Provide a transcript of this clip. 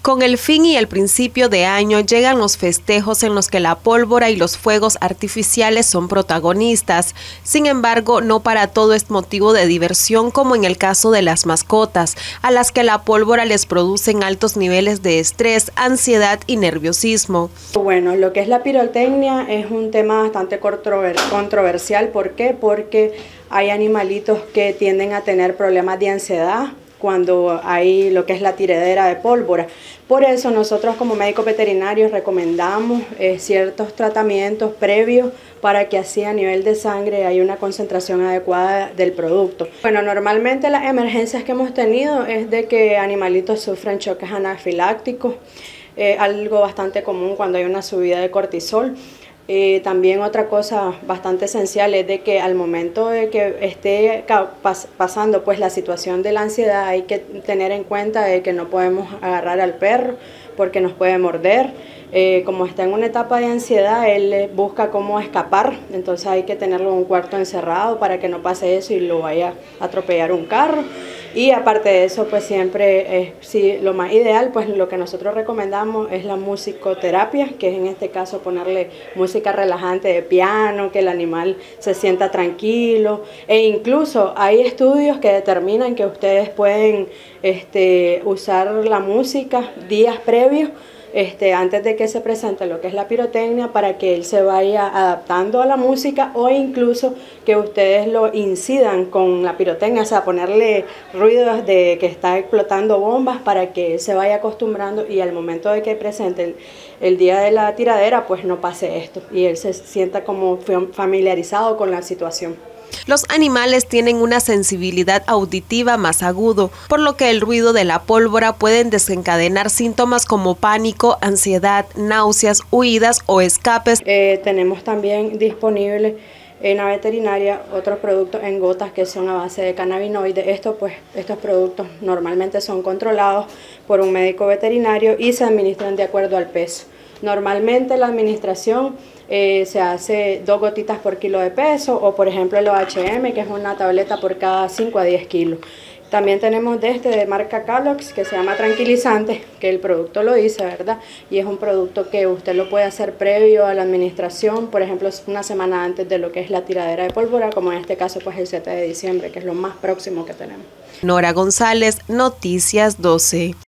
Con el fin y el principio de año llegan los festejos en los que la pólvora y los fuegos artificiales son protagonistas. Sin embargo, no para todo es motivo de diversión, como en el caso de las mascotas, a las que la pólvora les producen altos niveles de estrés, ansiedad y nerviosismo. Bueno, lo que es la pirotecnia es un tema bastante controversial. ¿Por qué? Porque hay animalitos que tienden a tener problemas de ansiedad cuando hay lo que es la tiradera de pólvora. Por eso nosotros como médicos veterinarios recomendamos ciertos tratamientos previos para que así a nivel de sangre haya una concentración adecuada del producto. Bueno, normalmente las emergencias que hemos tenido es de que animalitos sufren choques anafilácticos, algo bastante común cuando hay una subida de cortisol. También otra cosa bastante esencial es de que al momento de que esté pasando pues la situación de la ansiedad, hay que tener en cuenta de que no podemos agarrar al perro porque nos puede morder. Como está en una etapa de ansiedad, él busca cómo escapar, entonces hay que tenerlo en un cuarto encerrado para que no pase eso y lo vaya a atropellar un carro. Y aparte de eso, pues siempre, sí, lo más ideal, pues lo que nosotros recomendamos es la musicoterapia, que es en este caso ponerle música relajante de piano, que el animal se sienta tranquilo. E incluso hay estudios que determinan que ustedes pueden usar la música días previos, antes de que se presente lo que es la pirotecnia, para que él se vaya adaptando a la música, o incluso que ustedes lo incidan con la pirotecnia, o sea, ponerle ruidos de que está explotando bombas para que él se vaya acostumbrando y al momento de que presente el día de la tiradera, pues no pase esto y él se sienta como familiarizado con la situación. Los animales tienen una sensibilidad auditiva más agudo, por lo que el ruido de la pólvora pueden desencadenar síntomas como pánico, ansiedad, náuseas, huidas o escapes. Tenemos también disponible en la veterinaria otros productos en gotas que son a base de cannabinoides. Estos productos normalmente son controlados por un médico veterinario y se administran de acuerdo al peso. Normalmente la administración se hace 2 gotitas por kilo de peso, o por ejemplo el OHM, que es una tableta por cada 5 a 10 kilos. También tenemos de marca Calox, que se llama tranquilizante, que el producto lo dice, ¿verdad? Y es un producto que usted lo puede hacer previo a la administración, por ejemplo, una semana antes de lo que es la tiradera de pólvora, como en este caso pues el 7 de diciembre, que es lo más próximo que tenemos. Nora González, Noticias 12.